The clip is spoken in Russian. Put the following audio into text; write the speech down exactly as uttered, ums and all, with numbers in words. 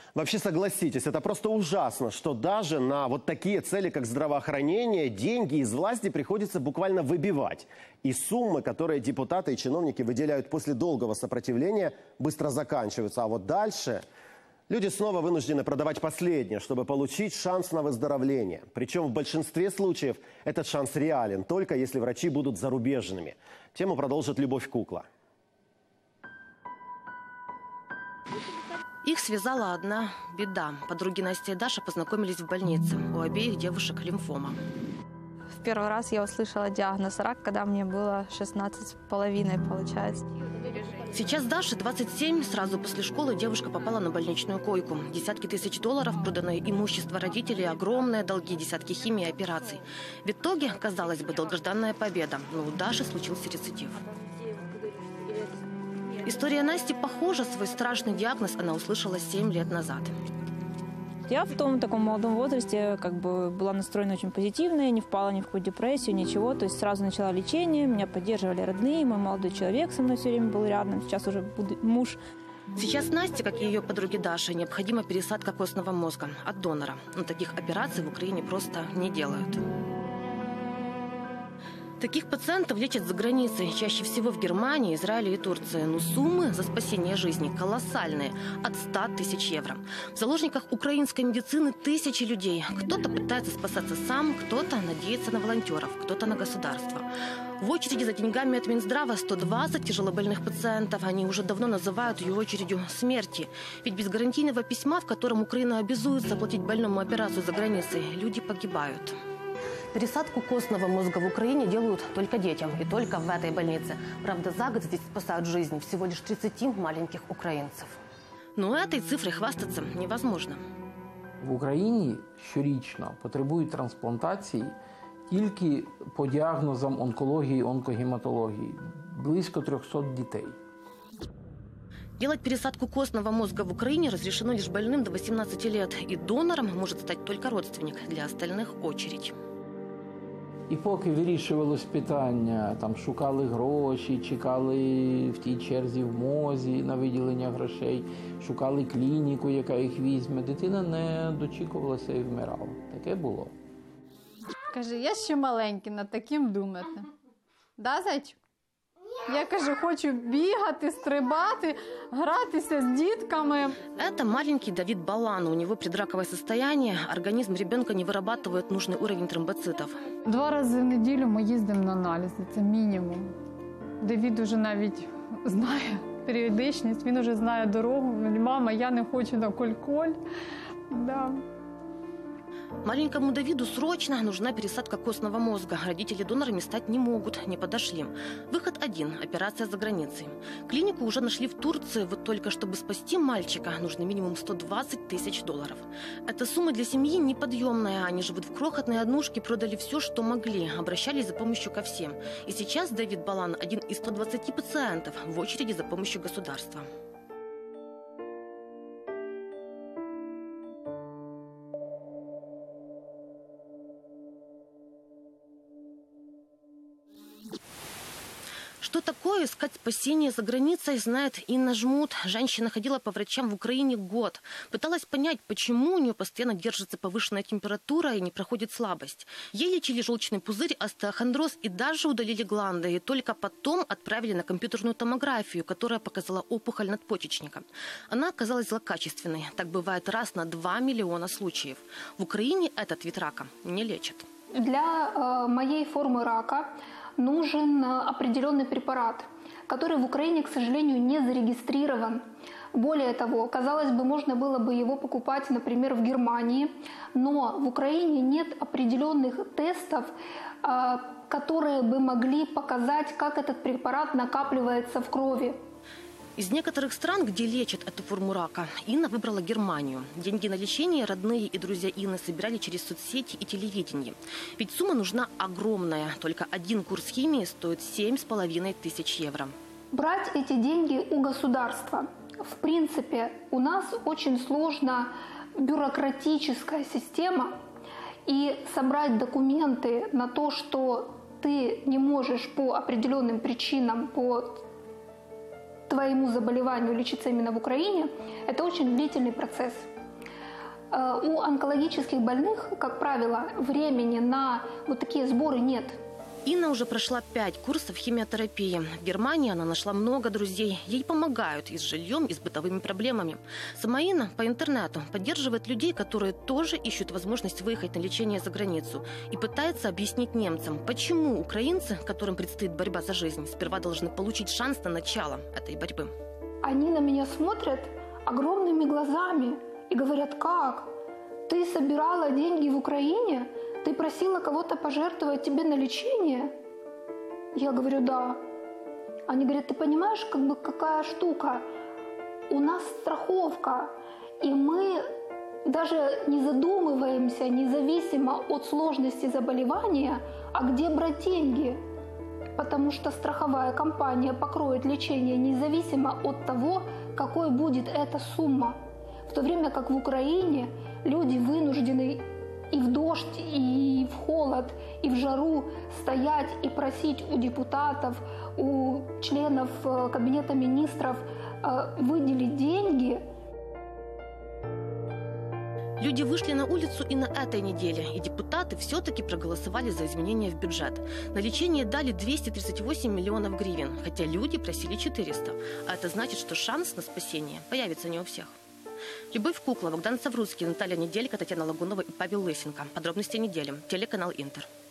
Вообще, согласитесь, это просто ужасно, что даже на вот такие цели, как здравоохранение, деньги из власти приходится буквально выбивать. И суммы, которые депутаты и чиновники выделяют после долгого сопротивления, быстро заканчиваются. А вот дальше люди снова вынуждены продавать последнее, чтобы получить шанс на выздоровление. Причем в большинстве случаев этот шанс реален, только если врачи будут зарубежными. Тему продолжит Любовь Кукла. Их связала одна беда. Подруги Настя и Даша познакомились в больнице. У обеих девушек лимфома. В первый раз я услышала диагноз рак, когда мне было шестнадцать с половиной, получается. Сейчас Даше двадцать семь. Сразу после школы девушка попала на больничную койку. Десятки тысяч долларов, проданное имущество родителей, огромные долги, десятки химий и операций. В итоге, казалось бы, долгожданная победа. Но у Даши случился рецидив. История Насти похожа. Свой страшный диагноз она услышала семь лет назад. Я в том таком молодом возрасте как бы была настроена очень позитивно, не впала ни в какую депрессию, ничего. То есть сразу начала лечение, меня поддерживали родные, мой молодой человек со мной все время был рядом, сейчас уже муж. Сейчас Насте, как и ее подруге Даше, необходима пересадка костного мозга от донора. Но таких операций в Украине просто не делают. Таких пациентов лечат за границей, чаще всего в Германии, Израиле и Турции. Но суммы за спасение жизни колоссальные – от ста тысяч евро. В заложниках украинской медицины тысячи людей. Кто-то пытается спасаться сам, кто-то надеется на волонтеров, кто-то на государство. В очереди за деньгами от Минздрава сто двадцать тяжелобольных пациентов. Они уже давно называют ее очередью смерти. Ведь без гарантийного письма, в котором Украина обязуется оплатить больному операцию за границей, люди погибают. Пересадку костного мозга в Украине делают только детям и только в этой больнице. Правда, за год здесь спасают жизнь всего лишь тридцати маленьких украинцев. Но этой цифрой хвастаться невозможно. В Україні щорічно потребують трансплантації тільки по діагнозам онкології, онкогематології. Близько трьохсот дітей. Делать пересадку костного мозга в Украине разрешено лишь больным до восемнадцати лет. И донором может стать только родственник. Для остальных очередь. І поки вирішувалось питання, там шукали гроші, чекали в тій черзі в МОЗі на виділення грошей, шукали клініку, яка їх візьме, дитина не дочікувалася і вмирала. Таке було. Каже, я ще маленький, над таким думати. Да, зайчик? Я, кажу, хочу бігати, стрибати, гратися з дітками. Это маленький Давид Балан. У него предраковое состояние. Организм ребенка не вырабатывает нужный уровень тромбоцитов. Два рази в неділю ми їздимо на аналізи, це мінімум. Давід уже навіть знає періодичність, він уже знає дорогу. Мама, я не хочу на коль-коль. Да. Маленькому Давиду срочно нужна пересадка костного мозга. Родители донорами стать не могут, не подошли. Выход один – операция за границей. Клинику уже нашли в Турции, вот только чтобы спасти мальчика, нужно минимум сто двадцать тысяч долларов. Эта сумма для семьи неподъемная. Они живут в крохотной однушке, продали все, что могли, обращались за помощью ко всем. И сейчас Давид Балан – один из ста двадцати пациентов в очереди за помощью государства. Что такое искать спасение за границей, знает Инна Жмут. Женщина ходила по врачам в Украине год. Пыталась понять, почему у нее постоянно держится повышенная температура и не проходит слабость. Ей лечили желчный пузырь, остеохондроз и даже удалили гланды. И только потом отправили на компьютерную томографию, которая показала опухоль надпочечника. Она оказалась злокачественной. Так бывает раз на два миллиона случаев. В Украине этот вид рака не лечат. Для э, моей формы рака нужен определенный препарат, который в Украине, к сожалению, не зарегистрирован. Более того, казалось бы, можно было бы его покупать, например, в Германии, но в Украине нет определенных тестов, которые бы могли показать, как этот препарат накапливается в крови. Из некоторых стран, где лечат эту форму рака, Инна выбрала Германию. Деньги на лечение родные и друзья Инны собирали через соцсети и телевидение. Ведь сумма нужна огромная. Только один курс химии стоит семь с половиной тысяч евро. Брать эти деньги у государства. В принципе, у нас очень сложна бюрократическая система. И собрать документы на то, что ты не можешь по определенным причинам, по твоему заболеванию лечиться именно в Украине, это очень длительный процесс. Э, у онкологических больных, как правило, времени на вот такие сборы нет. Инна уже прошла пять курсов химиотерапии. В Германии она нашла много друзей. Ей помогают и с жильем, и с бытовыми проблемами. Сама Инна по интернету поддерживает людей, которые тоже ищут возможность выехать на лечение за границу. И пытается объяснить немцам, почему украинцы, которым предстоит борьба за жизнь, сперва должны получить шанс на начало этой борьбы. Они на меня смотрят огромными глазами и говорят: как? Ты собирала деньги в Украине? Ты просила кого-то пожертвовать тебе на лечение? Я говорю: да. Они говорят: ты понимаешь, как бы какая штука? У нас страховка, и мы даже не задумываемся, независимо от сложности заболевания, а где брать деньги? Потому что страховая компания покроет лечение независимо от того, какой будет эта сумма. В то время как в Украине люди вынуждены и в дождь, и в холод, и в жару стоять и просить у депутатов, у членов кабинета министров выделить деньги. Люди вышли на улицу и на этой неделе, и депутаты все-таки проголосовали за изменения в бюджет. На лечение дали двести тридцать восемь миллионов гривен, хотя люди просили четыреста. А это значит, что шанс на спасение появится не у всех. Любовь Кукла, Богдан Савруцкий, Наталья Неделька, Татьяна Лагунова и Павел Лысенко. Подробности недели. Телеканал Интер.